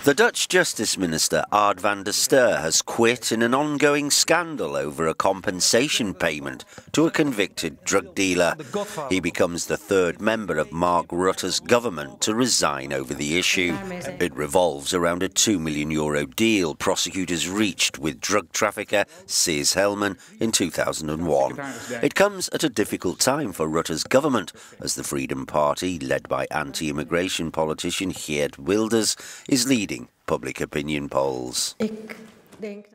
The Dutch Justice Minister Ard van der Steur has quit in an ongoing scandal over a compensation payment to a convicted drug dealer. He becomes the third member of Mark Rutte's government to resign over the issue. It revolves around a €2 million deal prosecutors reached with drug trafficker Cees Helman in 2001. It comes at a difficult time for Rutte's government, as the Freedom Party, led by anti-immigration politician Geert Wilders, is leading public opinion polls.